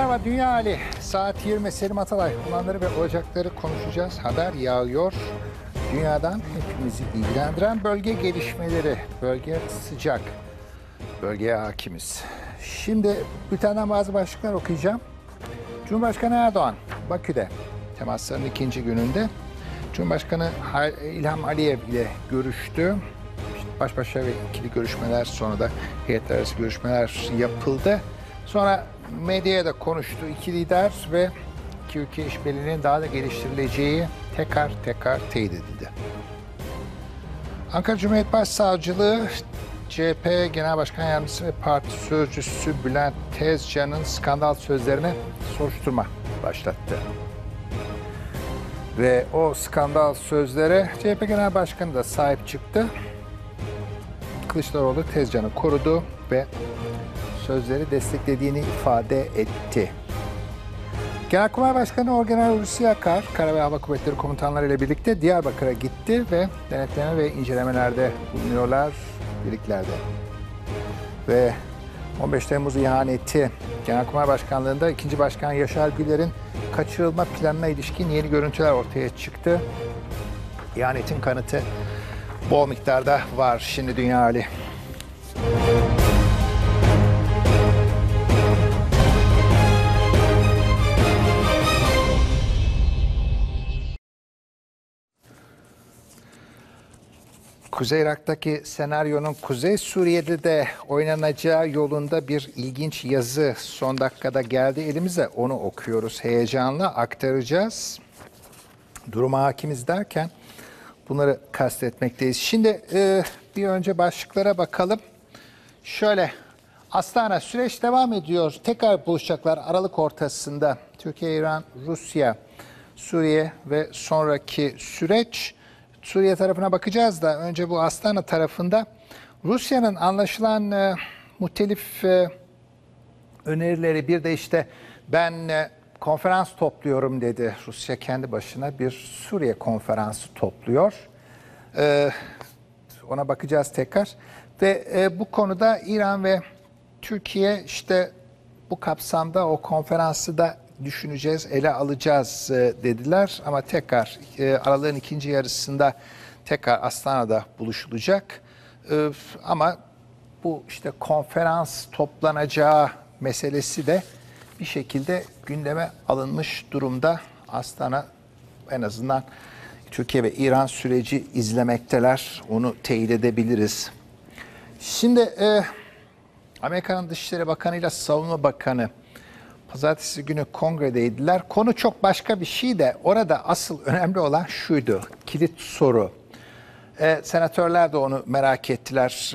Merhaba Dünya Ali. Saat 20 Selim Atalay. Olanları ve olacakları konuşacağız. Haber yağıyor. Dünyadan hepimizi ilgilendiren bölge gelişmeleri. Bölge sıcak. Bölgeye hakimiz. Şimdi bültenden bazı başlıklar okuyacağım. Cumhurbaşkanı Erdoğan, Bakü'de temasların ikinci gününde Cumhurbaşkanı İlham Aliyev ile görüştü. Baş başa ve ikili görüşmeler, sonra da heyetler arası görüşmeler yapıldı. Sonra medyaya da konuştu iki lider ve iki ülke işbirliğinin daha da geliştirileceği tekrar teyit edildi. Ankara Cumhuriyet Başsavcılığı, CHP Genel Başkan Yardımcısı ve Parti Sözcüsü Bülent Tezcan'ın skandal sözlerine soruşturma başlattı. Ve o skandal sözlere CHP Genel Başkanı da sahip çıktı. Kılıçdaroğlu Tezcan'ı korudu ve sözleri desteklediğini ifade etti. Genelkurmay Başkanı Orgeneral Hulusi Akar, Kara ve Hava Kuvvetleri komutanları ile birlikte Diyarbakır'a gitti ve denetleme ve incelemelerde bulunuyorlar birliklerde. Ve 15 Temmuz ihaneti Genelkurmay Başkanlığı'nda 2. Başkan Yaşar Güler'in kaçırılma planına ilişkin yeni görüntüler ortaya çıktı. İhanetin kanıtı bol miktarda var. Şimdi Dünya Ali. Kuzey Irak'taki senaryonun Kuzey Suriye'de de oynanacağı yolunda bir ilginç yazı son dakikada geldi elimize. Onu okuyoruz, heyecanla aktaracağız. Duruma hakimiz derken bunları kastetmekteyiz. Şimdi bir önce başlıklara bakalım. Şöyle, Astana süreç devam ediyor. Tekrar buluşacaklar Aralık ortasında. Türkiye, İran, Rusya, Suriye ve sonraki süreç. Suriye tarafına bakacağız da önce bu Astana tarafında Rusya'nın anlaşılan muhtelif önerileri, bir de işte ben konferans topluyorum dedi. Rusya kendi başına bir Suriye konferansı topluyor. Ona bakacağız tekrar. Ve bu konuda İran ve Türkiye işte bu kapsamda o konferansı da düşüneceğiz, ele alacağız dediler. Ama tekrar aralığın ikinci yarısında tekrar Astana'da buluşulacak. Ama bu işte konferans toplanacağı meselesi de bir şekilde gündeme alınmış durumda. Astana en azından Türkiye ve İran süreci izlemekteler. Onu teyit edebiliriz. Şimdi Amerika'nın Dışişleri Bakanı ile Savunma Bakanı pazartesi günü kongredeydiler. Konu çok başka bir şey de orada asıl önemli olan şuydu. Kilit soru. Senatörler de onu merak ettiler.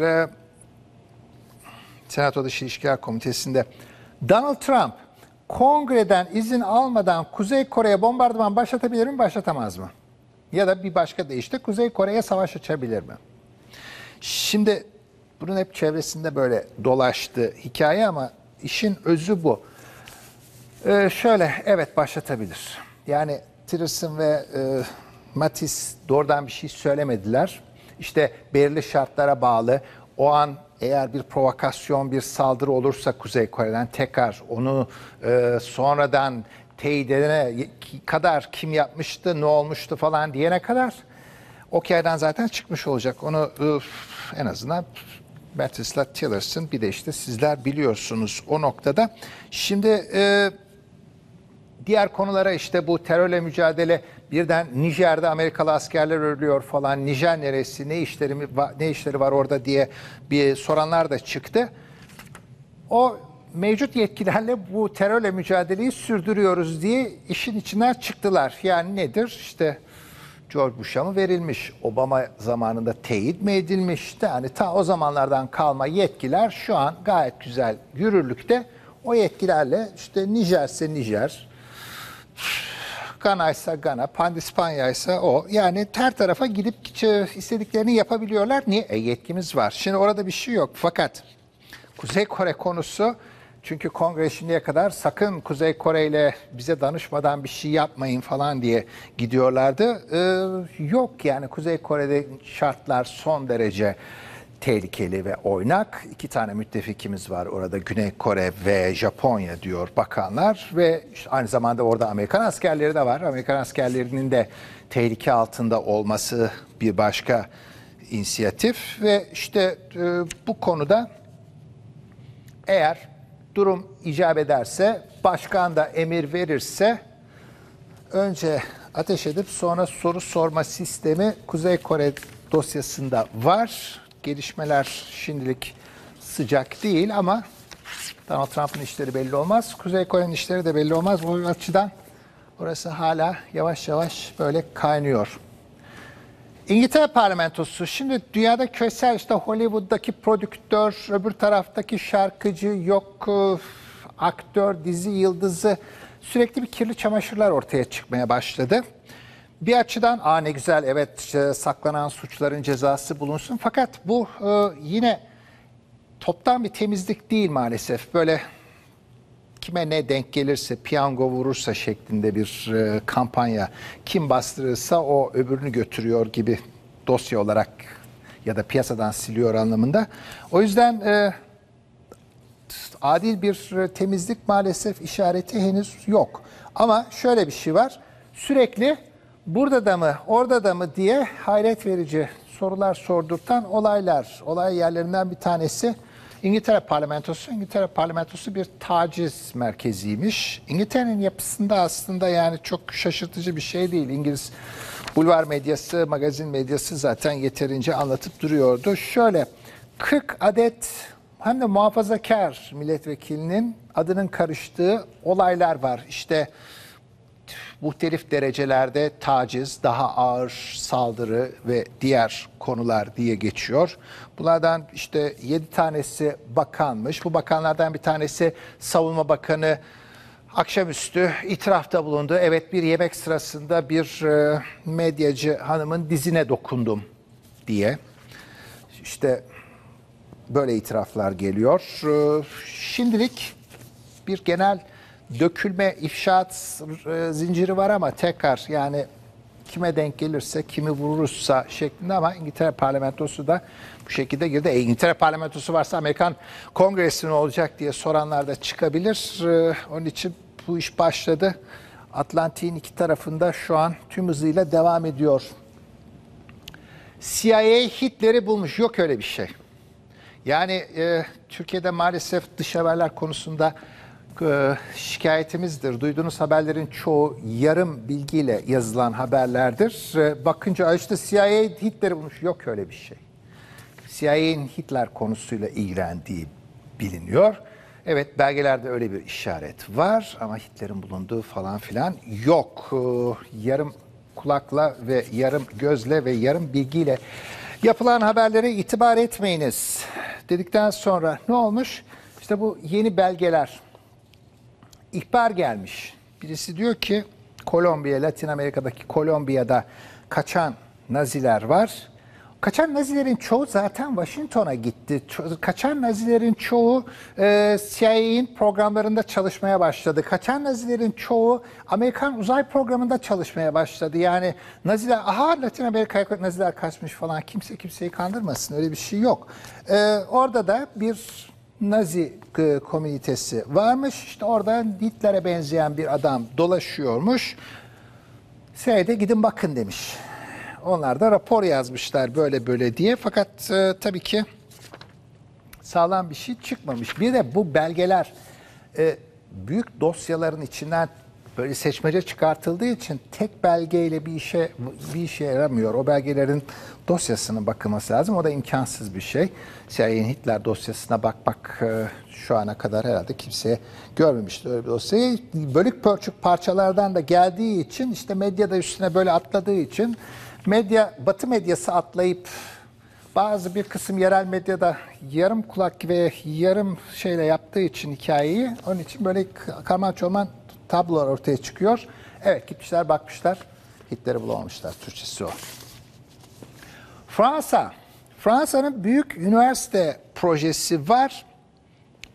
Senato Dış İlişkiler Komitesi'nde Donald Trump kongreden izin almadan Kuzey Kore'ye bombardıman başlatabilir mi, başlatamaz mı? Ya da bir başka deyişle Kuzey Kore'ye savaş açabilir mi? Şimdi bunun hep çevresinde böyle dolaştı hikaye ama işin özü bu. Şöyle, evet başlatabilir. Yani Tillerson ve Mattis doğrudan bir şey söylemediler. İşte belirli şartlara bağlı. O an eğer bir provokasyon, bir saldırı olursa Kuzey Kore'den tekrar onu sonradan teyit edene kadar kim yapmıştı, ne olmuştu falan diyene kadar okeyden zaten çıkmış olacak. Onu en azından Mattis'la Tillerson, bir de işte sizler biliyorsunuz o noktada. Şimdi diğer konulara işte bu terörle mücadele, birden Nijer'de Amerikalı askerler ölüyor falan. Nijer neresi, ne işleri var orada diye bir soranlar da çıktı. O mevcut yetkilerle bu terörle mücadeleyi sürdürüyoruz diye işin içinden çıktılar. Yani nedir? İşte George Bush'a mı verilmiş, Obama zamanında teyit mi edilmiş? Yani ta o zamanlardan kalma yetkiler şu an gayet güzel yürürlükte. O yetkilerle işte Nijer'se Nijer, Gana'ysa Gana, Pandispanya'ysa o. Yani her tarafa gidip istediklerini yapabiliyorlar. Niye? Yetkimiz var. Şimdi orada bir şey yok. Fakat Kuzey Kore konusu, çünkü kongre şimdiye kadar sakın Kuzey Kore ile bize danışmadan bir şey yapmayın falan diye gidiyorlardı. Yok yani Kuzey Kore'de şartlar son derece tehlikeli ve oynak. 2 tane müttefikimiz var orada, Güney Kore ve Japonya diyor bakanlar ve işte aynı zamanda orada Amerikan askerleri de var. Amerikan askerlerinin de tehlike altında olması bir başka inisiyatif ve işte bu konuda eğer durum icap ederse, başkan da emir verirse önce ateş edip sonra soru sorma sistemi Kuzey Kore dosyasında var. Gelişmeler şimdilik sıcak değil ama Donald Trump'ın işleri belli olmaz. Kuzey Kore'nin işleri de belli olmaz. Bu açıdan orası hala yavaş yavaş böyle kaynıyor. İngiltere parlamentosu şimdi dünyada küresel, işte Hollywood'daki prodüktör, öbür taraftaki şarkıcı, yok aktör, dizi yıldızı, sürekli bir kirli çamaşırlar ortaya çıkmaya başladı. Bir açıdan ne güzel, evet, saklanan suçların cezası bulunsun, fakat bu yine toptan bir temizlik değil maalesef. Böyle kime ne denk gelirse, piyango vurursa şeklinde bir kampanya, kim bastırırsa o öbürünü götürüyor gibi dosya olarak ya da piyasadan siliyor anlamında. O yüzden adil bir temizlik maalesef işareti henüz yok. Ama şöyle bir şey var, sürekli burada da mı orada da mı diye hayret verici sorular sordurtan olay yerlerinden bir tanesi İngiltere parlamentosu. İngiltere parlamentosu bir taciz merkeziymiş. İngiltere'nin yapısında aslında yani çok şaşırtıcı bir şey değil. İngiliz bulvar medyası, magazin medyası zaten yeterince anlatıp duruyordu. Şöyle 40 adet hem de muhafazakar milletvekilinin adının karıştığı olaylar var. İşte muhtelif derecelerde taciz, daha ağır saldırı ve diğer konular diye geçiyor. Bunlardan işte 7 tanesi bakanmış. Bu bakanlardan bir tanesi Savunma Bakanı, akşamüstü itirafta bulundu. Evet, bir yemek sırasında bir medyacı hanımın dizine dokundum diye. İşte böyle itiraflar geliyor. Şimdilik bir genel dökülme, ifşaat zinciri var ama tekrar yani kime denk gelirse, kimi vurursa şeklinde, ama İngiltere parlamentosu da bu şekilde girdi. İngiltere parlamentosu varsa Amerikan kongresi ne olacak diye soranlar da çıkabilir. Onun için bu iş başladı. Atlantik'in iki tarafında şu an tüm hızıyla devam ediyor. CIA Hitler'i bulmuş. Yok öyle bir şey. Yani Türkiye'de maalesef dış haberler konusunda şikayetimizdir. Duyduğunuz haberlerin çoğu yarım bilgiyle yazılan haberlerdir. Bakınca işte CIA Hitler'i bulmuş. Yok öyle bir şey. CIA'nin Hitler konusuyla ilgilendiği biliniyor. Evet, belgelerde öyle bir işaret var ama Hitler'in bulunduğu falan filan yok. Yarım kulakla ve yarım gözle ve yarım bilgiyle yapılan haberlere itibar etmeyiniz dedikten sonra ne olmuş? İşte bu yeni belgeler. İhbar gelmiş. Birisi diyor ki Kolombiya, Latin Amerika'daki Kolombiya'da kaçan Naziler var. Kaçan Nazilerin çoğu zaten Washington'a gitti. Kaçan Nazilerin çoğu CIA'nin programlarında çalışmaya başladı. Kaçan Nazilerin çoğu Amerikan uzay programında çalışmaya başladı. Yani Naziler, Latin Amerika'ya Naziler kaçmış falan, kimse kimseyi kandırmasın, öyle bir şey yok. Orada da bir Nazi komünitesi varmış. İşte orada Hitler'e benzeyen bir adam dolaşıyormuş. CIA'de gidin bakın demiş. Onlar da rapor yazmışlar böyle böyle diye. Fakat tabii ki sağlam bir şey çıkmamış. Bir de bu belgeler büyük dosyaların içinden böyle seçmece çıkartıldığı için tek belgeyle bir işe yaramıyor. O belgelerin dosyasına bakılması lazım. O da imkansız bir şey. CIA'nin Hitler dosyasına bak şu ana kadar herhalde kimse görmemişti öyle bir dosyayı. Bölük pörçük parçalardan da geldiği için, işte medyada üstüne böyle atladığı için, Batı medyası atlayıp bazı bir kısım yerel medyada yarım kulak ve yarım şeyle yaptığı için hikayeyi, onun için böyle karman çorman tablolar ortaya çıkıyor. Evet, gitmişler bakmışlar, Hitler'i bulamamışlar. Türkçesi o. Fransa'nın büyük üniversite projesi var.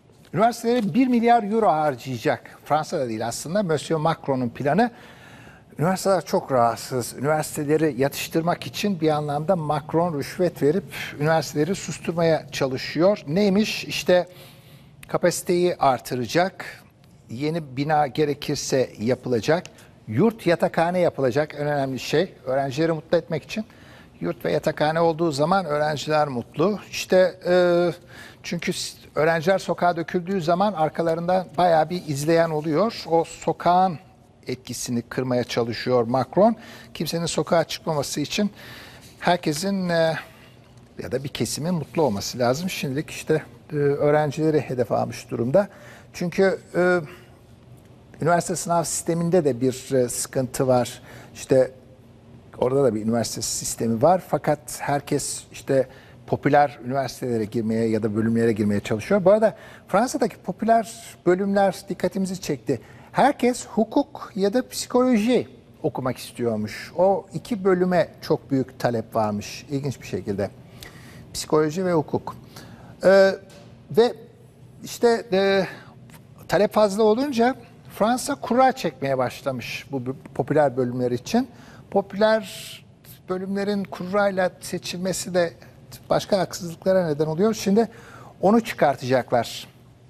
Üniversitelere 1 milyar euro harcayacak. Fransa'da değil aslında. Monsieur Macron'un planı. Üniversiteler çok rahatsız. Üniversiteleri yatıştırmak için bir anlamda Macron rüşvet verip üniversiteleri susturmaya çalışıyor. Neymiş? İşte kapasiteyi artıracak, yeni bina gerekirse yapılacak, yurt yatakhane yapılacak. En önemli şey öğrencileri mutlu etmek için. Yurt ve yatakhane olduğu zaman öğrenciler mutlu. İşte çünkü öğrenciler sokağa döküldüğü zaman arkalarında bayağı bir izleyen oluyor. O sokağın etkisini kırmaya çalışıyor Macron. Kimsenin sokağa çıkmaması için herkesin ya da bir kesimin mutlu olması lazım. Şimdilik işte öğrencileri hedef almış durumda. Çünkü üniversite sınav sisteminde de bir sıkıntı var. İşte orada da bir üniversite sistemi var. Fakat herkes işte popüler üniversitelere girmeye ya da bölümlere girmeye çalışıyor. Bu arada Fransa'daki popüler bölümler dikkatimizi çekti. Herkes hukuk ya da psikoloji okumak istiyormuş. O iki bölüme çok büyük talep varmış. İlginç bir şekilde. Psikoloji ve hukuk. Ve işte talep fazla olunca Fransa kura çekmeye başlamış bu popüler bölümler için. Popüler bölümlerin kurayla seçilmesi de başka haksızlıklara neden oluyor. Şimdi onu çıkartacaklar.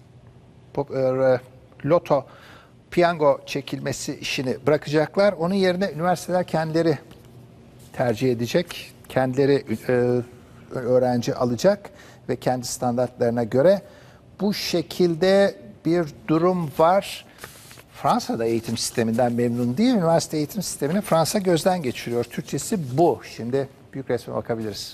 Loto, piyango çekilmesi işini bırakacaklar. Onun yerine üniversiteler kendileri tercih edecek. Kendileri öğrenci alacak ve kendi standartlarına göre bu şekilde bir durum var. Fransa'da eğitim sisteminden memnun değil. Üniversite eğitim sistemini Fransa gözden geçiriyor. Türkçesi bu. Şimdi büyük resme bakabiliriz.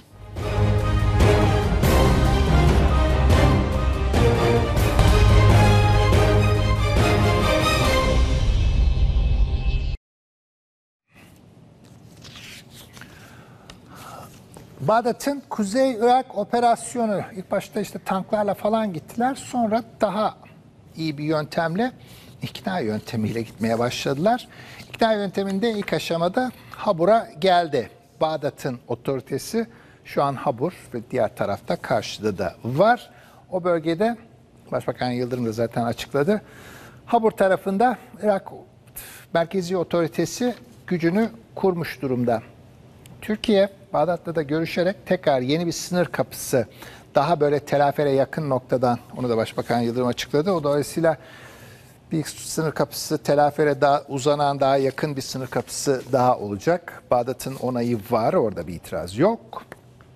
Bağdat'ın Kuzey Irak operasyonu ilk başta işte tanklarla falan gittiler. Sonra daha iyi bir yöntemle ikna yöntemiyle gitmeye başladılar. İkna yönteminde ilk aşamada Habur'a geldi. Bağdat'ın otoritesi şu an Habur ve diğer tarafta karşıda da var. O bölgede Başbakan Yıldırım da zaten açıkladı. Habur tarafında Irak merkezi otoritesi gücünü kurmuş durumda. Türkiye, Bağdat'la da görüşerek tekrar yeni bir sınır kapısı, daha böyle Tel Afer'e yakın noktadan, onu da Başbakan Yıldırım açıkladı. O dolayısıyla bir sınır kapısı, Tel Afer'e daha uzanan, daha yakın bir sınır kapısı daha olacak. Bağdat'ın onayı var, orada bir itiraz yok.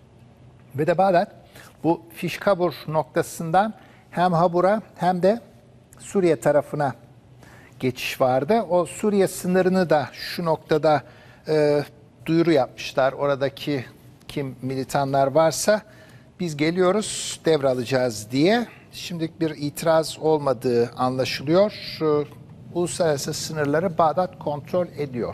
Ve de Bağdat bu Fişkabur noktasından hem Habur'a hem de Suriye tarafına geçiş vardı. O Suriye sınırını da şu noktada duyuru yapmışlar. Oradaki kim militanlar varsa biz geliyoruz, devralacağız diye. Şimdilik bir itiraz olmadığı anlaşılıyor. Uluslararası sınırları Bağdat kontrol ediyor.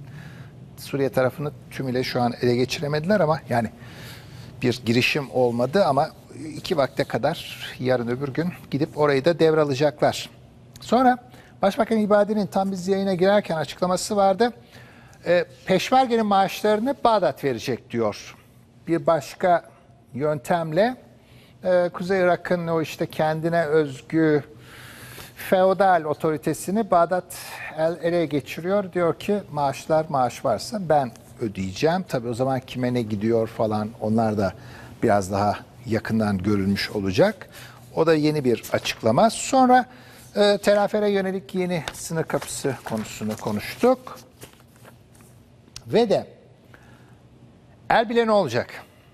Suriye tarafını tümüyle şu an ele geçiremediler ama yani bir girişim olmadı ama 2 vakte kadar yarın öbür gün gidip orayı da devralacaklar. Sonra Başbakan İbadi'nin tam biz yayına girerken açıklaması vardı. Peşmergenin maaşlarını Bağdat verecek diyor. Bir başka yöntemle Kuzey Irak'ın o işte kendine özgü feodal otoritesini Bağdat ele geçiriyor. Diyor ki maaş varsa ben ödeyeceğim. Tabii o zaman kime ne gidiyor falan onlar da biraz daha yakından görülmüş olacak. O da yeni bir açıklama. Sonra Tel Afer'e yönelik yeni sınır kapısı konusunu konuştuk. Ve de Erbil'e ne olacak?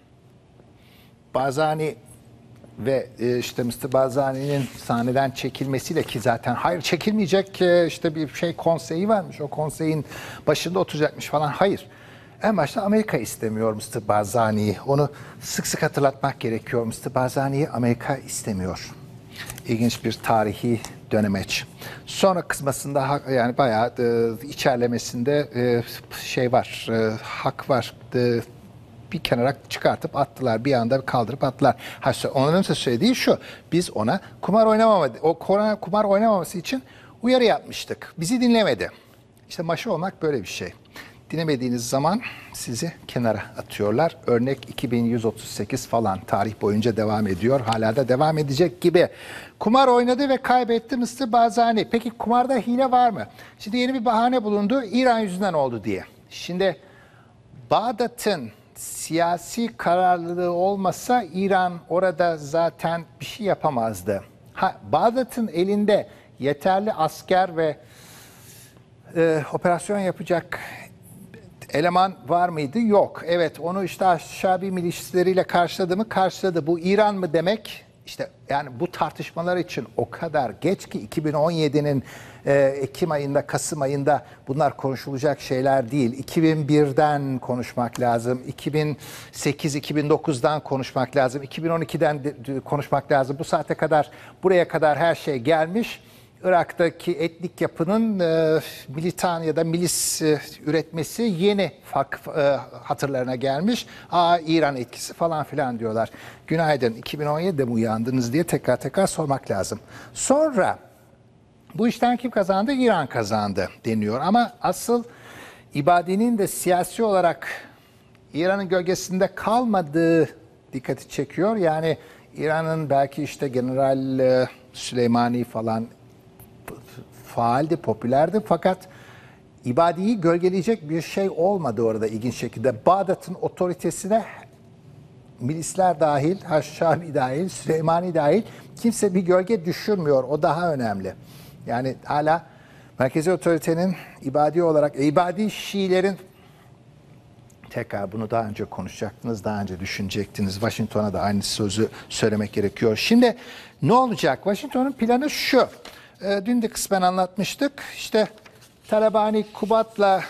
Barzani ve işte Mr. Barzani'nin sahneden çekilmesiyle ki zaten hayır çekilmeyecek işte bir şey konseyi varmış. O konseyin başında oturacakmış falan. Hayır. En başta Amerika istemiyor Mr. Barzani'yi. Onu sık sık hatırlatmak gerekiyor. Mr. Barzani'yi Amerika istemiyor. İlginç bir tarihi dönemeç. Sonra kızmasında yani bayağı içerlemesinde şey var, hak var. Bir kenara çıkartıp attılar. Bir anda kaldırıp attılar. Onların söylediği şu. Biz ona kumar oynamaması için uyarı yapmıştık. Bizi dinlemedi. İşte maşa olmak böyle bir şey. dinlemediğiniz zaman sizi kenara atıyorlar. Örnek 2138 falan tarih boyunca devam ediyor. Hala da devam edecek gibi. Kumar oynadı ve kaybetti Mr. Barzani. Peki kumarda hile var mı? Şimdi yeni bir bahane bulundu. İran yüzünden oldu diye. Şimdi Bağdat'ın siyasi kararlılığı olmasa İran orada zaten bir şey yapamazdı. Bağdat'ın elinde yeterli asker ve operasyon yapacak eleman var mıydı? Yok. Evet, onu işte Şabi milisleriyle karşıladı mı? Karşıladı. Bu İran mı demek? İşte yani bu tartışmalar için o kadar geç ki 2017'nin Ekim ayında, Kasım ayında bunlar konuşulacak şeyler değil. 2001'den konuşmak lazım. 2008-2009'dan konuşmak lazım. 2012'den konuşmak lazım. Bu saate kadar, buraya kadar her şey gelmiş. Irak'taki etnik yapının militan ya da milis üretmesi yeni hatırlarına gelmiş. İran etkisi falan filan diyorlar. Günaydın, 2017'de mi uyandınız diye tekrar sormak lazım. Sonra bu işten kim kazandı? İran kazandı deniyor. Ama asıl İbadi'nin de siyasi olarak İran'ın gölgesinde kalmadığı dikkati çekiyor. Yani İran'ın belki işte General Süleymani falan faaldi, popülerdi fakat İbadi'yi gölgeleyecek bir şey olmadı orada ilginç şekilde. Bağdat'ın otoritesine milisler dahil, Haşşami dahil, Süleymani dahil kimse bir gölge düşürmüyor. O daha önemli. Yani hala merkezi otoritenin İbadi olarak, İbadi Şiilerin tekrar bunu daha önce konuşacaktınız, daha önce düşünecektiniz. Washington'a da aynı sözü söylemek gerekiyor. Şimdi ne olacak? Washington'un planı şu. Dün de kısmen anlatmıştık. İşte Talabani, Kubat'la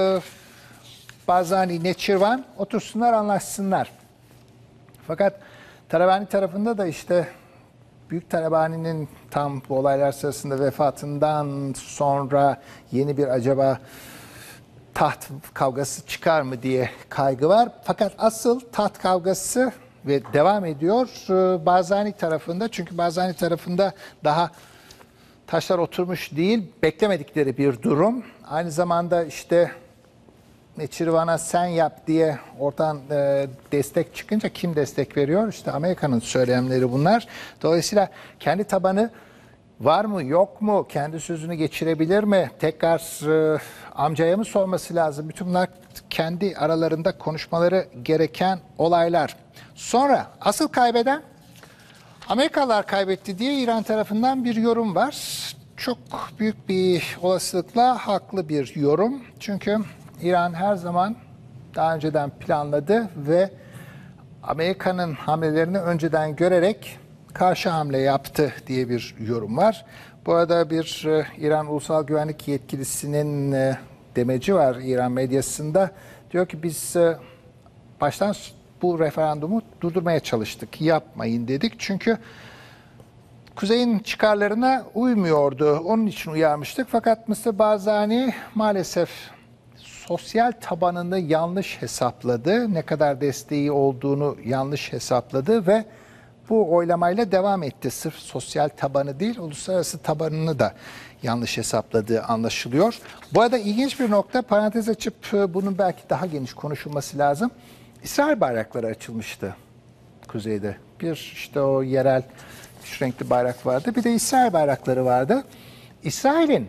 Barzani, Neçirvan otursunlar, anlaşsınlar. Fakat Talabani tarafında da işte Büyük Talabani'nin tam bu olaylar sırasında vefatından sonra yeni bir acaba taht kavgası çıkar mı diye kaygı var. Fakat asıl taht kavgası ve devam ediyor Barzani tarafında. Çünkü Barzani tarafında daha taşlar oturmuş değil, beklemedikleri bir durum. Aynı zamanda işte Neçirvan'a sen yap diye oradan destek çıkınca kim destek veriyor? İşte Amerika'nın söylemleri bunlar. Dolayısıyla kendi tabanı var mı yok mu? Kendi sözünü geçirebilir mi? Tekrar amcaya mı sorması lazım? Bütün bunlar kendi aralarında konuşmaları gereken olaylar. Sonra asıl kaybeden Amerikalılar kaybetti diye İran tarafından bir yorum var. Çok büyük bir olasılıkla haklı bir yorum. Çünkü İran her zaman daha önceden planladı ve Amerika'nın hamlelerini önceden görerek karşı hamle yaptı diye bir yorum var. Bu arada bir İran Ulusal Güvenlik Yetkilisinin demeci var İran medyasında. Diyor ki biz baştan bu referandumu durdurmaya çalıştık. Yapmayın dedik. Çünkü Kuzey'in çıkarlarına uymuyordu. Onun için uyarmıştık. Fakat Mr. Barzani maalesef sosyal tabanını yanlış hesapladı. Ne kadar desteği olduğunu yanlış hesapladı ve bu oylamayla devam etti. Sırf sosyal tabanı değil, uluslararası tabanını da yanlış hesapladığı anlaşılıyor. Bu arada ilginç bir nokta, parantez açıp bunun belki daha geniş konuşulması lazım. İsrail bayrakları açılmıştı kuzeyde. Bir işte o yerel üç renkli bayrak vardı. Bir de İsrail bayrakları vardı. İsrail'in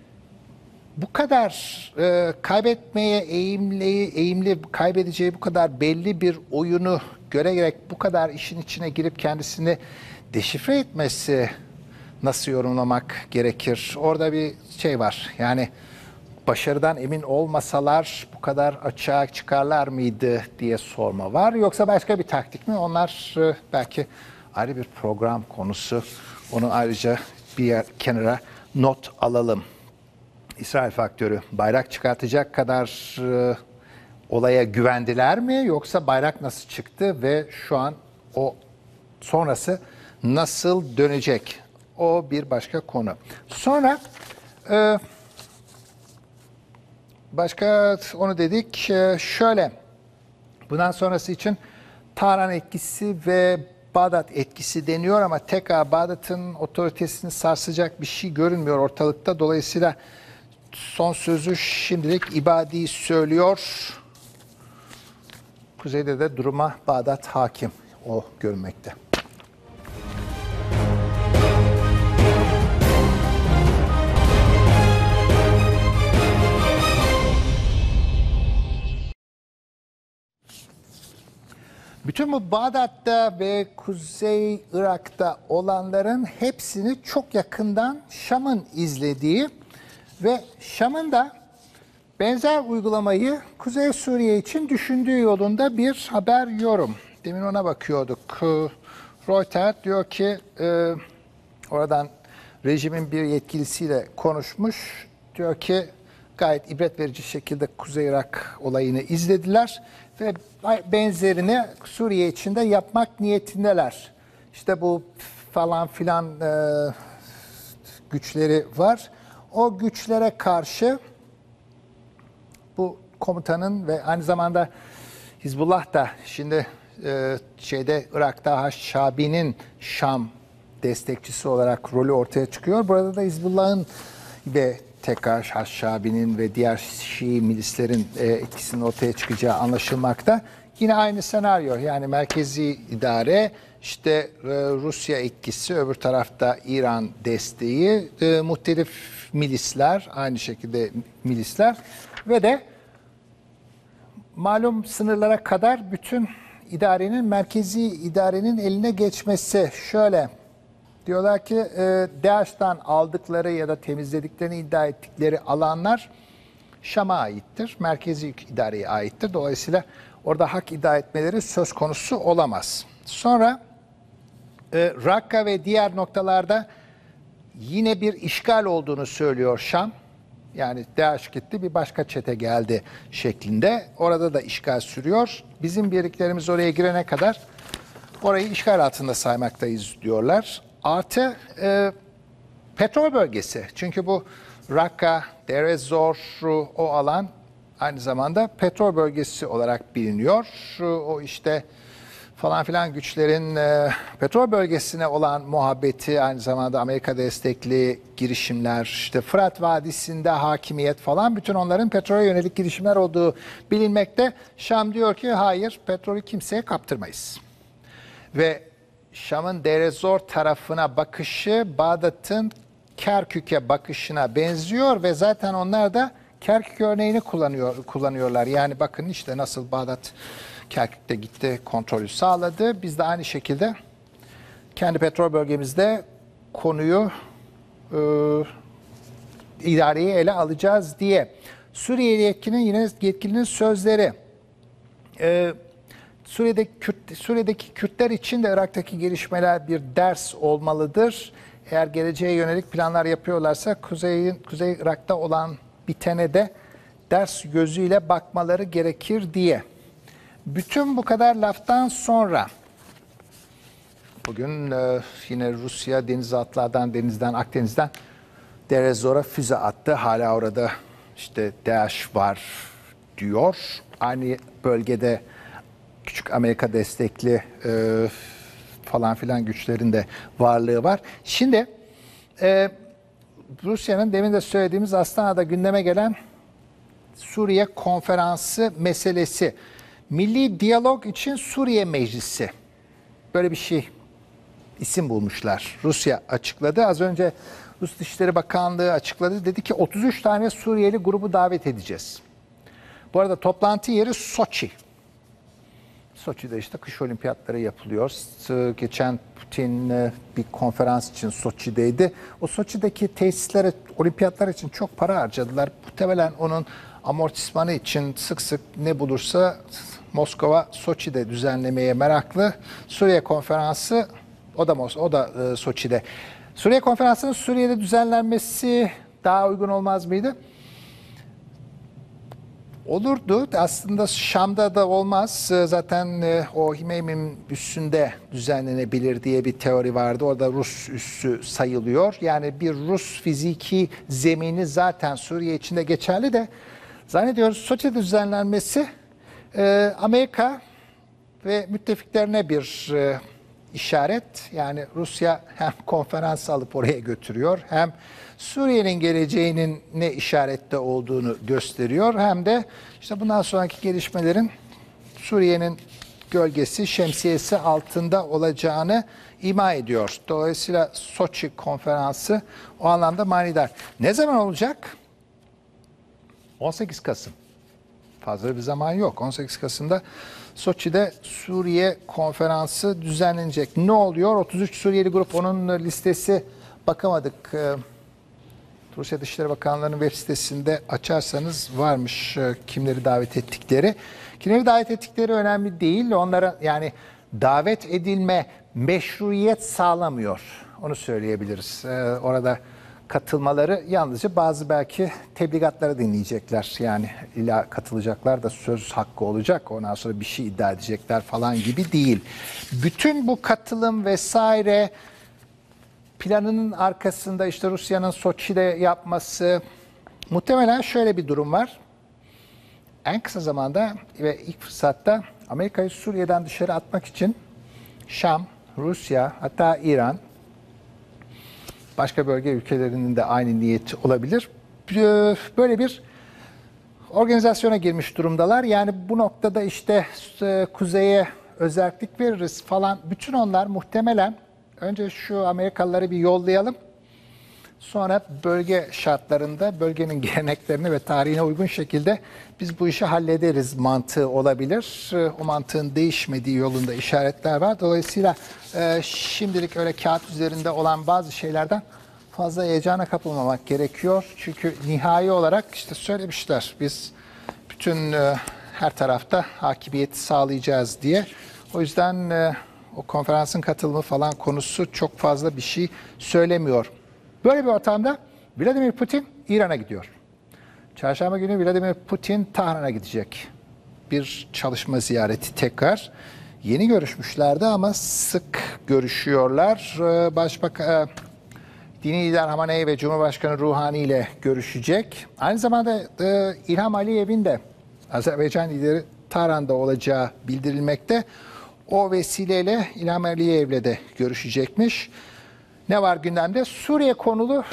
bu kadar kaybetmeye eğimli, kaybedeceği bu kadar belli bir oyunu görerek bu kadar işin içine girip kendisini deşifre etmesi nasıl yorumlamak gerekir? Orada bir şey var. Yani başarıdan emin olmasalar bu kadar açığa çıkarlar mıydı diye sorma var. Yoksa başka bir taktik mi? Onlar belki ayrı bir program konusu. Onu ayrıca bir kenara not alalım. İsrail faktörü bayrak çıkartacak kadar olaya güvendiler mi? Yoksa bayrak nasıl çıktı ve şu an o sonrası nasıl dönecek? O bir başka konu. Sonra başka onu dedik. Şöyle, bundan sonrası için Tahran etkisi ve Bağdat etkisi deniyor ama tekrar Bağdat'ın otoritesini sarsacak bir şey görünmüyor ortalıkta. Dolayısıyla son sözü şimdilik İbadi söylüyor. Kuzeyde de duruma Bağdat hakim o görünmekte. Bütün bu Bağdat'ta ve Kuzey Irak'ta olanların hepsini çok yakından Şam'ın izlediği ve Şam'ın da benzer uygulamayı Kuzey Suriye için düşündüğü yolunda bir haber yorum. Demin ona bakıyorduk. Reuters diyor ki oradan rejimin bir yetkilisiyle konuşmuş. Diyor ki gayet ibret verici şekilde Kuzey Irak olayını izlediler ve benzerini Suriye içinde yapmak niyetindeler. İşte bu falan filan güçleri var. O güçlere karşı bu komutanın ve aynı zamanda Hizbullah da şimdi Irak'ta Haşşabi'nin Şam destekçisi olarak rolü ortaya çıkıyor. Burada da Hizbullah'ın ve tekrar Haşşabi'nin ve diğer Şii milislerin etkisinin ortaya çıkacağı anlaşılmakta. Yine aynı senaryo, yani merkezi idare, işte Rusya etkisi, öbür tarafta İran desteği, muhtelif milisler, aynı şekilde milisler ve de malum sınırlara kadar bütün idarenin, merkezi idarenin eline geçmesi. Şöyle diyorlar ki DAEŞ'tan aldıkları ya da temizlediklerini iddia ettikleri alanlar Şam'a aittir, merkezi idareye aittir. Dolayısıyla orada hak iddia etmeleri söz konusu olamaz. Sonra Rakka ve diğer noktalarda yine bir işgal olduğunu söylüyor Şam. Yani DAEŞ gitti, bir başka çete geldi şeklinde. Orada da işgal sürüyor. Bizim birliklerimiz oraya girene kadar orayı işgal altında saymaktayız diyorlar. Artı petrol bölgesi. Çünkü bu Rakka, Deir ez-Zor, o alan aynı zamanda petrol bölgesi olarak biliniyor. O işte falan filan güçlerin petrol bölgesine olan muhabbeti, aynı zamanda Amerika destekli girişimler, işte Fırat Vadisi'nde hakimiyet falan, bütün onların petrole yönelik girişimler olduğu bilinmekte. Şam diyor ki hayır, petrolü kimseye kaptırmayız. Ve Şam'ın Deir ez-Zor tarafına bakışı Bağdat'ın Kerkük'e bakışına benziyor ve zaten onlar da Kerkük örneğini kullanıyorlar. Yani bakın işte nasıl Bağdat Kerkük'te gitti, kontrolü sağladı. Biz de aynı şekilde kendi petrol bölgemizde konuyu idareyi ele alacağız diye. Yetkilinin sözleri. Suriye'deki Kürtler için de Irak'taki gelişmeler bir ders olmalıdır. Eğer geleceğe yönelik planlar yapıyorlarsa Kuzey Irak'ta olan bitene de ders gözüyle bakmaları gerekir diye. Bütün bu kadar laftan sonra bugün yine Rusya denizden, Akdeniz'den Deir ez-Zor'a füze attı. Hala orada işte DAEŞ var diyor. Aynı bölgede küçük Amerika destekli falan filan güçlerin de varlığı var. Şimdi Rusya'nın demin de söylediğimiz Astana'da gündeme gelen Suriye konferansı meselesi. Milli Diyalog için Suriye Meclisi. Böyle bir şey, isim bulmuşlar. Rusya açıkladı. Az önce Rus Dışişleri Bakanlığı açıkladı. Dedi ki 33 tane Suriyeli grubu davet edeceğiz. Bu arada toplantı yeri Soçi. Soçi'de işte kış olimpiyatları yapılıyor. Geçen Putin bir konferans için Soçi'deydi. O Soçi'deki tesislere, olimpiyatlar için çok para harcadılar. Muhtemelen onun amortismanı için sık sık ne bulursa Moskova Soçi'de düzenlemeye meraklı. Suriye konferansı o da Soçi'de. Suriye konferansının Suriye'de düzenlenmesi daha uygun olmaz mıydı? Olurdu. Aslında Şam'da da olmaz. Zaten o Himeymi'nin üssünde düzenlenebilir diye bir teori vardı. Orada Rus üssü sayılıyor. Yani bir Rus fiziki zemini zaten Suriye içinde geçerli de zannediyoruz Soçi'de düzenlenmesi Amerika ve müttefiklerine bir işaret. Yani Rusya hem konferans alıp oraya götürüyor, hem Suriye'nin geleceğinin ne işarette olduğunu gösteriyor, hem de işte bundan sonraki gelişmelerin Suriye'nin gölgesi, şemsiyesi altında olacağını ima ediyor. Dolayısıyla Soçi konferansı o anlamda manidar. Ne zaman olacak? 18 Kasım. Fazla bir zaman yok. 18 Kasım'da Soçi'de Suriye konferansı düzenlenecek. Ne oluyor? 33 Suriyeli grup, onun listesi bakamadık. Rusya Dışişleri Bakanlığı'nın web sitesinde açarsanız varmış kimleri davet ettikleri. Kimleri davet ettikleri önemli değil. Onlara yani davet edilme meşruiyet sağlamıyor. Onu söyleyebiliriz. Orada katılmaları yalnızca bazı belki tebligatları dinleyecekler. Yani illa katılacaklar da söz hakkı olacak. Ondan sonra bir şey iddia edecekler falan gibi değil. Bütün bu katılım vesaire planının arkasında işte Rusya'nın Soçi'de yapması, muhtemelen şöyle bir durum var. En kısa zamanda ve ilk fırsatta Amerika'yı Suriye'den dışarı atmak için Şam, Rusya, hatta İran, başka bölge ülkelerinin de aynı niyeti olabilir. Böyle bir organizasyona girmiş durumdalar. Yani bu noktada işte kuzeye özellik veririz falan. Bütün onlar muhtemelen önce şu Amerikalıları bir yollayalım. Sonra bölge şartlarında bölgenin geleneklerine ve tarihine uygun şekilde biz bu işi hallederiz mantığı olabilir. O mantığın değişmediği yolunda işaretler var. Dolayısıyla şimdilik öyle kağıt üzerinde olan bazı şeylerden fazla heyecana kapılmamak gerekiyor. Çünkü nihai olarak işte söylemişler, biz bütün her tarafta hakimiyeti sağlayacağız diye. O yüzden o konferansın katılımı falan konusu çok fazla bir şey söylemiyor. Böyle bir ortamda Vladimir Putin İran'a gidiyor. Çarşamba günü Vladimir Putin Tahran'a gidecek. Bir çalışma ziyareti tekrar. Yeni görüşmüşlerdi ama sık görüşüyorlar. Başbakan Dini lider Hamaney ve Cumhurbaşkanı Ruhani ile görüşecek. Aynı zamanda İlham Aliyev'in de Azerbaycan lideri Tahran'da olacağı bildirilmekte. O vesileyle İlham Aliyev'le de görüşecekmiş. Ne var gündemde? Suriye konulu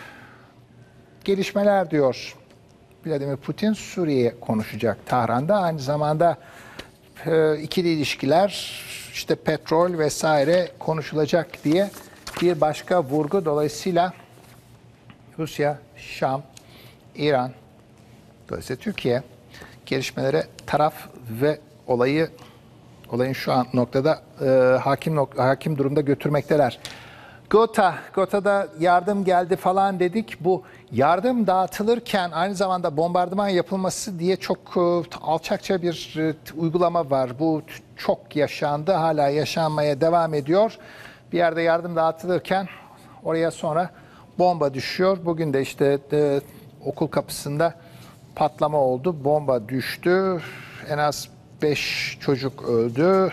gelişmeler diyor. Vladimir Putin Suriye'ye konuşacak Tahran'da. Aynı zamanda ikili ilişkiler, işte petrol vesaire konuşulacak diye bir başka vurgu. Dolayısıyla Rusya, Şam, İran, dolayısıyla Türkiye gelişmelere taraf ve olayın şu an noktada hakim durumda götürmekteler. Gota'da yardım geldi falan dedik. Bu yardım dağıtılırken aynı zamanda bombardıman yapılması diye çok alçakça bir uygulama var. Bu çok yaşandı, hala yaşanmaya devam ediyor. Bir yerde yardım dağıtılırken oraya sonra bomba düşüyor. Bugün de işte okul kapısında patlama oldu, bomba düştü. En az 5 çocuk öldü.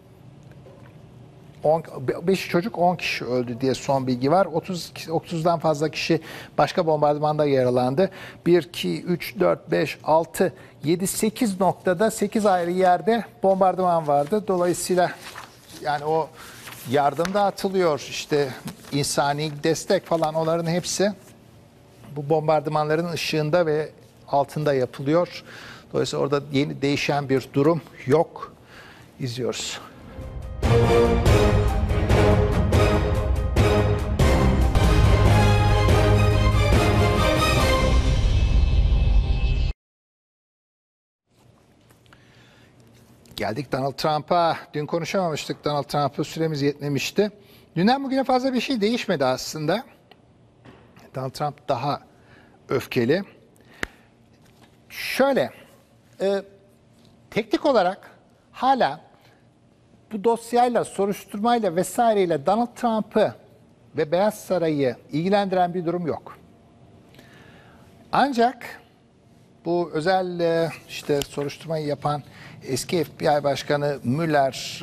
5 çocuk 10 kişi öldü diye son bilgi var. 30'dan fazla kişi başka bombardımanda yaralandı. 1, 2, 3, 4, 5, 6, 7, 8 noktada 8 ayrı yerde bombardıman vardı. Dolayısıyla yani o yardım da atılıyor. İşte insani destek falan, onların hepsi bu bombardımanların ışığında ve altında yapılıyor. Dolayısıyla orada yeni değişen bir durum yok. İzliyoruz. Geldik Donald Trump'a. Dün konuşamamıştık. Donald Trump'ı süremiz yetmemişti. Dünden bugüne fazla bir şey değişmedi aslında. Donald Trump daha öfkeli. Şöyle, teknik olarak hala bu dosyayla, soruşturmayla vesaireyle Donald Trump'ı ve Beyaz Saray'ı ilgilendiren bir durum yok. Ancak bu özel işte soruşturmayı yapan eski FBI Başkanı Mueller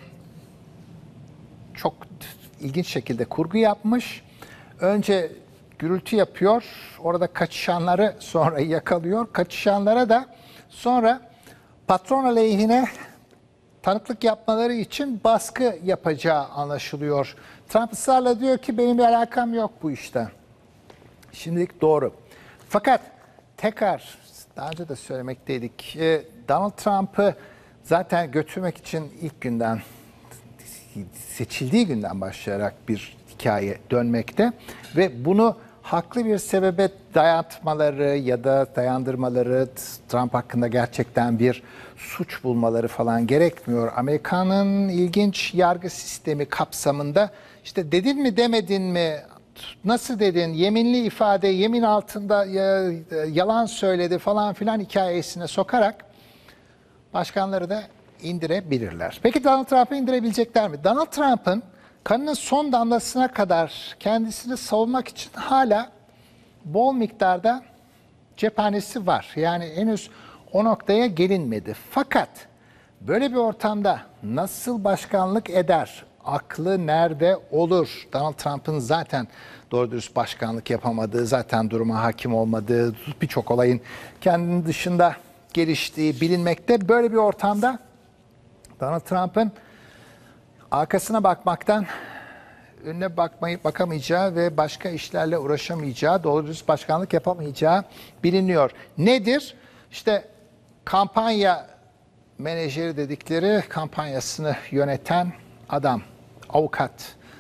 çok ilginç şekilde kurgu yapmış. Önce gürültü yapıyor, orada kaçışanları sonra yakalıyor. Kaçışanlara da sonra patron aleyhine tanıklık yapmaları için baskı yapacağı anlaşılıyor. Trump ısrarla diyor ki benim bir alakam yok bu işte. Şimdilik doğru. Fakat tekrar daha önce de söylemekteydik. Donald Trump'ı zaten götürmek için ilk günden, seçildiği günden başlayarak bir hikaye dönmekte ve bunu haklı bir sebebe dayatmaları ya da dayandırmaları, Trump hakkında gerçekten bir suç bulmaları falan gerekmiyor. Amerika'nın ilginç yargı sistemi kapsamında işte dedin mi demedin mi, nasıl dedin, yeminli ifade, yemin altında yalan söyledi falan filan hikayesine sokarak başkanları da indirebilirler. Peki Donald Trump'ı indirebilecekler mi? Donald Trump'ın kanının son damlasına kadar kendisini savunmak için hala bol miktarda cephanesi var. Yani henüz o noktaya gelinmedi. Fakat böyle bir ortamda nasıl başkanlık eder? Aklı nerede olur? Donald Trump'ın zaten doğru dürüst başkanlık yapamadığı, zaten duruma hakim olmadığı, birçok olayın kendinin dışında geliştiği bilinmekte. Böyle bir ortamda Donald Trump'ın arkasına bakmaktan önüne bakamayacağı ve başka işlerle uğraşamayacağı, doğru dürüst başkanlık yapamayacağı biliniyor. Nedir? İşte kampanya menajeri dedikleri, kampanyasını yöneten adam, avukat.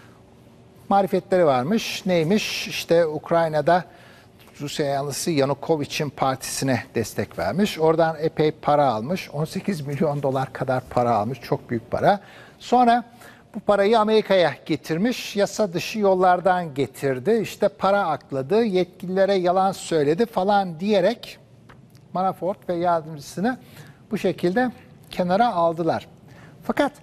Marifetleri varmış. Neymiş? İşte Ukrayna'da Rusya yanlısı Yanukovych'in partisine destek vermiş. Oradan epey para almış. 18 milyon dolar kadar para almış. Çok büyük para. Sonra bu parayı Amerika'ya getirmiş. Yasa dışı yollardan getirdi. İşte para akladı. Yetkililere yalan söyledi falan diyerek Manafort ve yardımcısını bu şekilde kenara aldılar. Fakat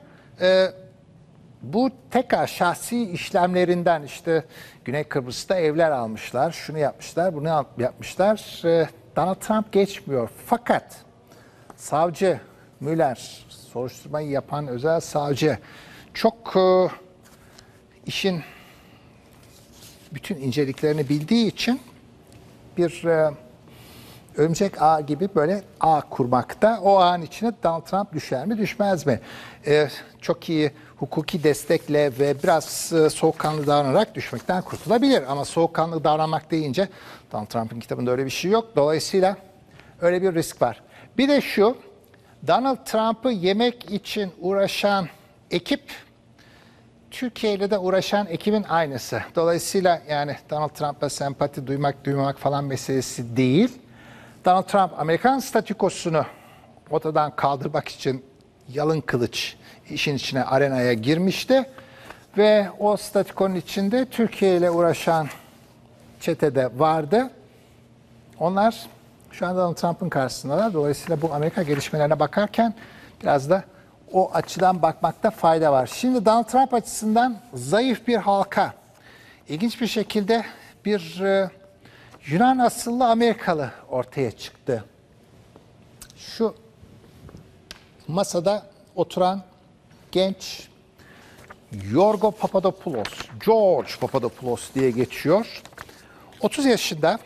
bu tekrar şahsi işlemlerinden işte Güney Kıbrıs'ta evler almışlar, şunu yapmışlar, bunu yapmışlar. Donald Trump geçmiyor. Fakat savcı Müller, soruşturmayı yapan özel savcı çok işin bütün inceliklerini bildiği için bir örümcek ağ gibi böyle ağ kurmakta. O ağın içine Donald Trump düşer mi, düşmez mi? Çok iyi hukuki destekle ve biraz soğukkanlı davranarak düşmekten kurtulabilir. Ama soğukkanlı davranmak deyince Donald Trump'ın kitabında öyle bir şey yok. Dolayısıyla öyle bir risk var. Bir de şu, Donald Trump'ı yemek için uğraşan ekip, Türkiye ile de uğraşan ekibin aynısı. Dolayısıyla yani Donald Trump'a sempati duymamak falan meselesi değil. Donald Trump Amerikan statükosunu ortadan kaldırmak için yalın kılıç işin içine, arenaya girmişti. Ve o statükonun içinde Türkiye ile uğraşan çetede vardı. Onlar şu anda Donald Trump'ın karşısındalar. Dolayısıyla bu Amerika gelişmelerine bakarken biraz da o açıdan bakmakta fayda var. Şimdi Donald Trump açısından zayıf bir halka. İlginç bir şekilde bir Yunan asıllı Amerikalı ortaya çıktı. Şu masada oturan genç Yorgo Papadopoulos, George Papadopoulos diye geçiyor. 30 yaşında,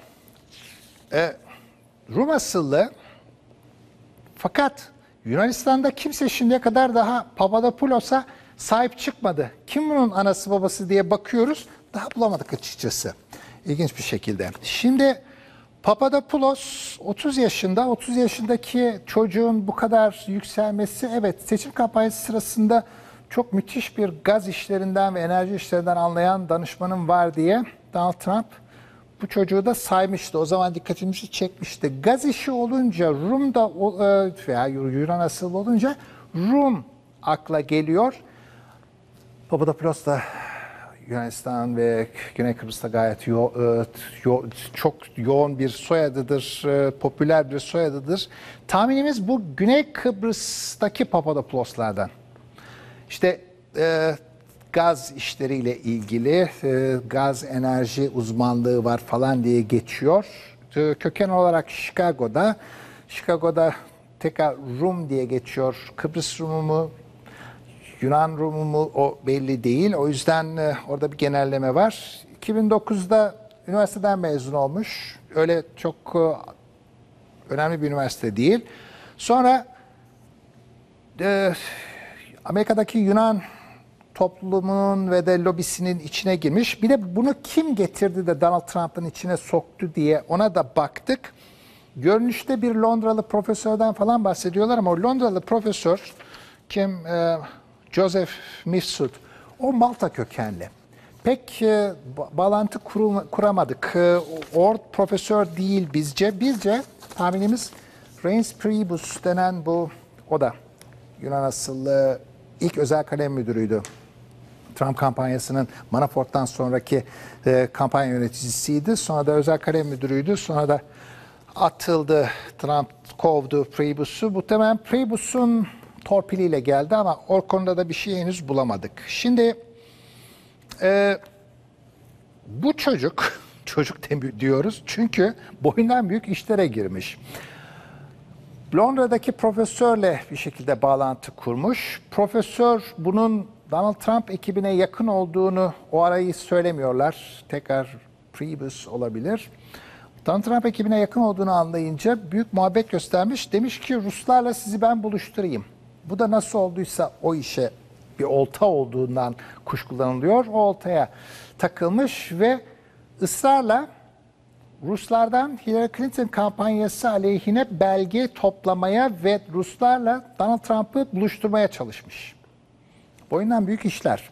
Rum asıllı, fakat Yunanistan'da kimse şimdiye kadar daha Papadopoulos'a sahip çıkmadı. Kim bunun anası babası diye bakıyoruz, daha bulamadık açıkçası. İlginç bir şekilde. Şimdi Papadopoulos 30 yaşında, 30 yaşındaki çocuğun bu kadar yükselmesi, evet, seçim kampanyası sırasında çok müthiş bir gaz işlerinden ve enerji işlerinden anlayan danışmanım var diye Donald Trump bu çocuğu da saymıştı. O zaman dikkatimizi çekmişti. Gaz işi olunca, Rum'da veya Yunan asıllı olunca Rum akla geliyor. Papadopoulos da Yunanistan ve Güney Kıbrıs'ta gayet çok yoğun bir soyadıdır, popüler bir soyadıdır. Tahminimiz bu Güney Kıbrıs'taki Papadopoulos'lardan. İşte gaz işleriyle ilgili gaz enerji uzmanlığı var falan diye geçiyor. Köken olarak Chicago'da tekrar Rum diye geçiyor. Kıbrıs Rumu mu, Yunan Rumu mu o belli değil. O yüzden orada bir genelleme var. 2009'da üniversiteden mezun olmuş. Öyle çok önemli bir üniversite değil. Sonra Amerika'daki Yunan toplumunun ve de lobisinin içine girmiş. Bir de bunu kim getirdi de Donald Trump'ın içine soktu diye ona da baktık. Görünüşte bir Londralı profesörden falan bahsediyorlar ama o Londralı profesör kim? Joseph Mifsud. O Malta kökenli. Pek bağlantı kuramadık. O profesör değil bizce. Bizce tahminimiz Reince Priebus denen o da Yunan asıllı ilk özel kalem müdürüydü. Trump kampanyasının Manafort'tan sonraki kampanya yöneticisiydi. Sonra da özel kalem müdürüydü. Sonra da atıldı. Trump kovdu Priebus'u. Muhtemelen Priebus'un torpiliyle geldi ama o konuda da bir şey henüz bulamadık. Şimdi bu çocuk diyoruz çünkü boyundan büyük işlere girmiş. Londra'daki profesörle bir şekilde bağlantı kurmuş. Profesör bunun Donald Trump ekibine yakın olduğunu o arayı söylemiyorlar. Tekrar Priebus olabilir. Donald Trump ekibine yakın olduğunu anlayınca büyük muhabbet göstermiş. Demiş ki Ruslarla sizi ben buluşturayım. Bu da nasıl olduysa o işe bir olta olduğundan kuşkulanılıyor. O oltaya takılmış ve ısrarla Ruslardan Hillary Clinton kampanyası aleyhine belge toplamaya ve Ruslarla Donald Trump'ı buluşturmaya çalışmış. Boyundan büyük işler.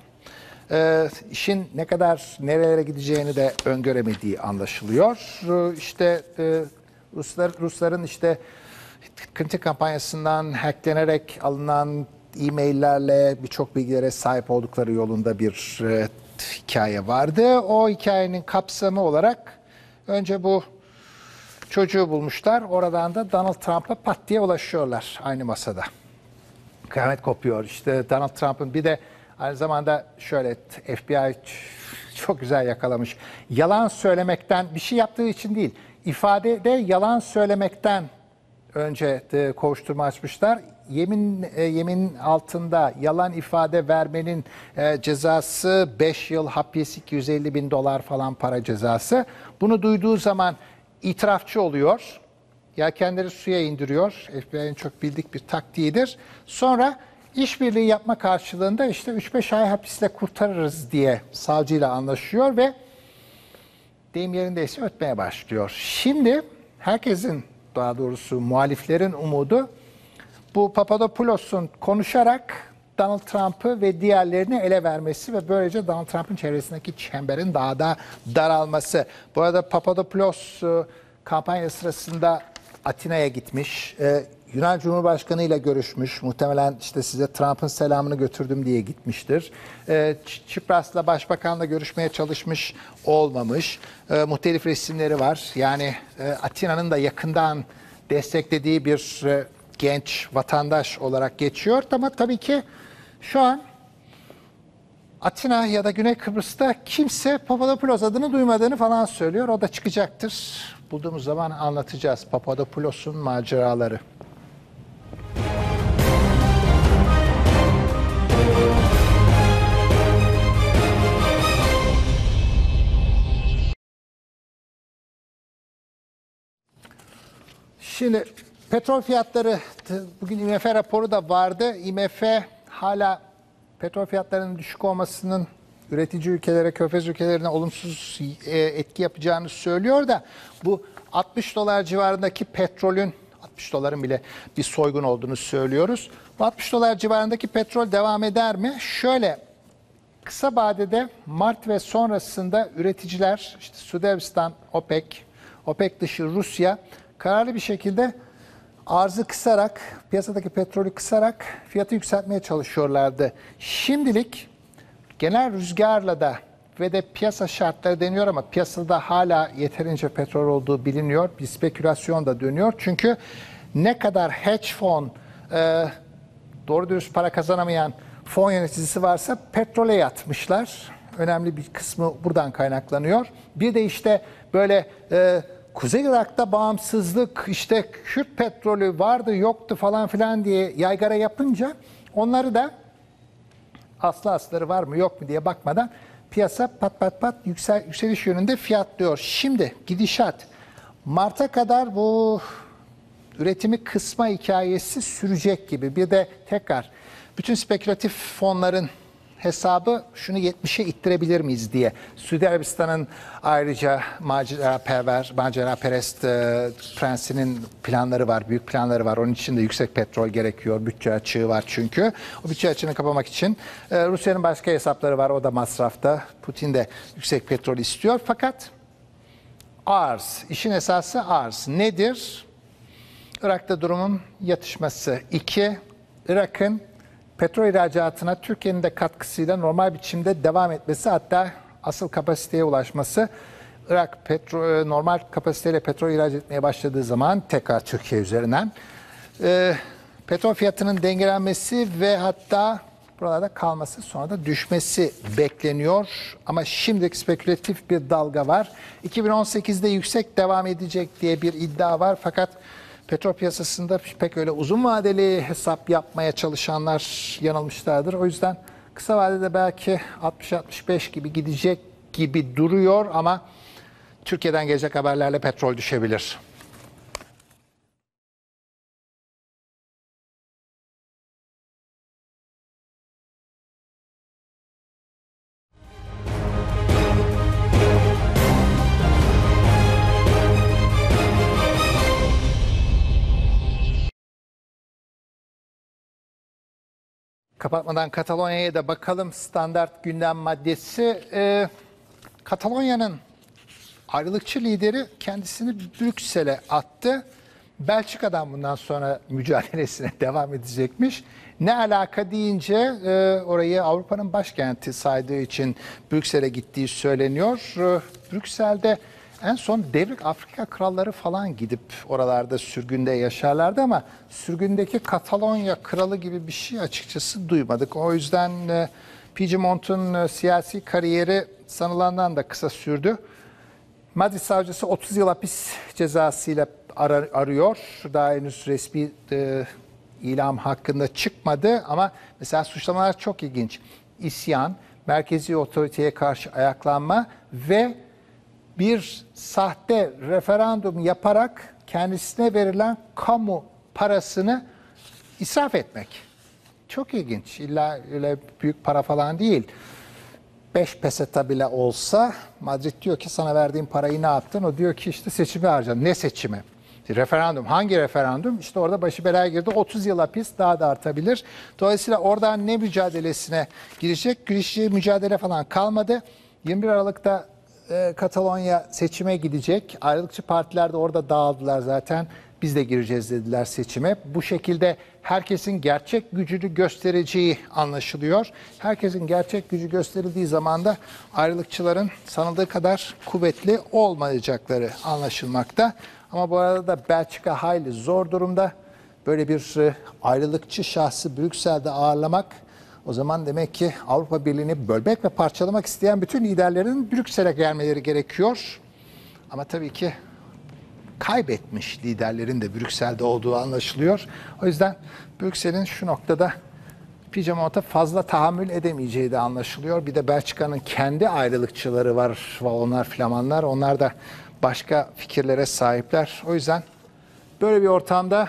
İşin ne kadar nerelere gideceğini de öngöremediği anlaşılıyor. İşte Rusların işte Clinton kampanyasından hacklenerek alınan e-maillerle birçok bilgilere sahip oldukları yolunda bir hikaye vardı. O hikayenin kapsamı olarak önce bu çocuğu bulmuşlar. Oradan da Donald Trump'a pat diye ulaşıyorlar aynı masada. Kıyamet kopuyor. İşte Donald Trump'ın bir de aynı zamanda şöyle FBI çok güzel yakalamış. Yalan söylemekten bir şey yaptığı için değil, ifadede yalan söylemekten önce kovuşturma açmışlar. Yemin altında yalan ifade vermenin cezası 5 yıl hapis, 250 bin dolar falan para cezası. Bunu duyduğu zaman itirafçı oluyor. Yelkenleri suya indiriyor. FBI'nin çok bildik bir taktiğidir. Sonra işbirliği yapma karşılığında işte 3-5 ay hapisle kurtarırız diye savcıyla anlaşıyor ve deyim yerindeyse ötmeye başlıyor. Şimdi herkesin, daha doğrusu muhaliflerin umudu bu Papadopoulos'un konuşarak Donald Trump'ı ve diğerlerini ele vermesi ve böylece Donald Trump'ın çevresindeki çemberin daha da daralması. Bu arada Papadopoulos kampanya sırasında Atina'ya gitmiş. Yunan Cumhurbaşkanı ile görüşmüş. Muhtemelen işte size Trump'ın selamını götürdüm diye gitmiştir. Tsipras'la Başbakan'la görüşmeye çalışmış, olmamış. Muhtelif resimleri var. Yani Atina'nın da yakından desteklediği bir genç vatandaş olarak geçiyor. Ama tabii ki şu an Atina ya da Güney Kıbrıs'ta kimse Papadopoulos adını duymadığını falan söylüyor. O da çıkacaktır. Bulduğumuz zaman anlatacağız Papadopoulos'un maceraları. Şimdi petrol fiyatları, bugün IMF raporu da vardı. IMF hala petrol fiyatlarının düşük olmasının üretici ülkelere, körfez ülkelerine olumsuz etki yapacağını söylüyor da bu 60 dolar civarındaki petrolün, 60 doların bile bir soygun olduğunu söylüyoruz. Bu 60 dolar civarındaki petrol devam eder mi? Şöyle, kısa vadede Mart ve sonrasında üreticiler, işte Suudi Arabistan, OPEC dışı Rusya kararlı bir şekilde arzı kısarak, piyasadaki petrolü kısarak fiyatı yükseltmeye çalışıyorlardı. Şimdilik genel rüzgarla da ve de piyasa şartları deniyor ama piyasada hala yeterince petrol olduğu biliniyor. Bir spekülasyon da dönüyor. Çünkü ne kadar hedge fon, doğru dürüst para kazanamayan fon yöneticisi varsa petrole yatmışlar. Önemli bir kısmı buradan kaynaklanıyor. Bir de işte böyle Kuzey Irak'ta bağımsızlık, işte Kürt petrolü vardı yoktu falan filan diye yaygara yapınca onları da asları var mı yok mu diye bakmadan piyasa pat yükseliş yönünde fiyatlıyor. Şimdi gidişat Mart'a kadar bu üretimi kısma hikayesi sürecek gibi. Bir de tekrar bütün spekülatif fonların hesabı şunu 70'e ittirebilir miyiz diye. Suudi Arabistan'ın ayrıca maceraperest prensinin planları var, büyük planları var. Onun için de yüksek petrol gerekiyor, bütçe açığı var çünkü. O bütçe açığını kapamak için Rusya'nın başka hesapları var, o da masrafta. Putin de yüksek petrol istiyor fakat arz, işin esası arz. Nedir? Irak'ta durumun yatışması. 2, Irak'ın petrol ihracatına Türkiye'nin de katkısıyla normal biçimde devam etmesi, hatta asıl kapasiteye ulaşması. Irak normal kapasiteyle petrol ihraç etmeye başladığı zaman tekrar Türkiye üzerinden petrol fiyatının dengelenmesi ve hatta buralarda kalması, sonra da düşmesi bekleniyor. Ama şimdiki spekülatif bir dalga var. 2018'de yüksek devam edecek diye bir iddia var fakat petrol piyasasında pek öyle uzun vadeli hesap yapmaya çalışanlar yanılmışlardır. O yüzden kısa vadede belki 60-65 gibi gidecek gibi duruyor ama Türkiye'den gelecek haberlerle petrol düşebilir. Kapatmadan Katalonya'ya da bakalım. Standart gündem maddesi. Katalonya'nın ayrılıkçı lideri kendisini Brüksel'e attı. Belçika'dan bundan sonra mücadelesine devam edecekmiş. Ne alaka deyince orayı Avrupa'nın başkenti saydığı için Brüksel'e gittiği söyleniyor. Brüksel'de en son Devrik Afrika kralları falan gidip oralarda sürgünde yaşarlardı ama sürgündeki Katalonya kralı gibi bir şey açıkçası duymadık. O yüzden Puigdemont'un siyasi kariyeri sanılandan da kısa sürdü. Madrid savcısı 30 yıl hapis cezasıyla arıyor. Daha henüz resmi ilam hakkında çıkmadı ama mesela suçlamalar çok ilginç. İsyan, merkezi otoriteye karşı ayaklanma ve bir sahte referandum yaparak kendisine verilen kamu parasını israf etmek. Çok ilginç. İlla öyle büyük para falan değil. 5 peseta bile olsa Madrid diyor ki sana verdiğim parayı ne yaptın? O diyor ki işte seçimi harcadın. Ne seçimi? Referandum. Hangi referandum? İşte orada başı belaya girdi. 30 yıl hapis, daha da artabilir. Dolayısıyla oradan ne mücadelesine girecek? Girişeceği mücadele falan kalmadı. 21 Aralık'ta Katalonya seçime gidecek. Ayrılıkçı partiler de orada dağıldılar zaten. Biz de gireceğiz dediler seçime. Bu şekilde herkesin gerçek gücünü göstereceği anlaşılıyor. Herkesin gerçek gücü gösterildiği zaman da ayrılıkçıların sanıldığı kadar kuvvetli olmayacakları anlaşılmakta. Ama bu arada da Belçika hayli zor durumda. Böyle bir ayrılıkçı şahsı Brüksel'de ağırlamak, o zaman demek ki Avrupa Birliği'ni bölmek ve parçalamak isteyen bütün liderlerin Brüksel'e gelmeleri gerekiyor. Ama tabii ki kaybetmiş liderlerin de Brüksel'de olduğu anlaşılıyor. O yüzden Brüksel'in şu noktada Puigdemont'a fazla tahammül edemeyeceği de anlaşılıyor. Bir de Belçika'nın kendi ayrılıkçıları var. Onlar Flamanlar. Onlar da başka fikirlere sahipler. O yüzden böyle bir ortamda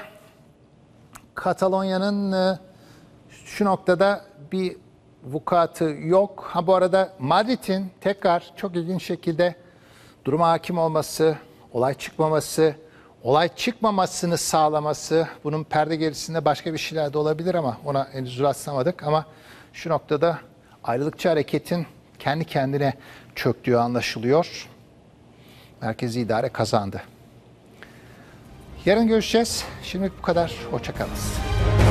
Katalonya'nın şu noktada bir vukuatı yok. Ha bu arada Madrid'in tekrar çok ilginç şekilde duruma hakim olması, olay çıkmaması, olay çıkmamasını sağlaması, bunun perde gerisinde başka bir şeyler de olabilir ama ona henüz rastlamadık. Ama şu noktada ayrılıkçı hareketin kendi kendine çöktüğü anlaşılıyor. Merkezi idare kazandı. Yarın görüşeceğiz. Şimdilik bu kadar. Hoşça kalın.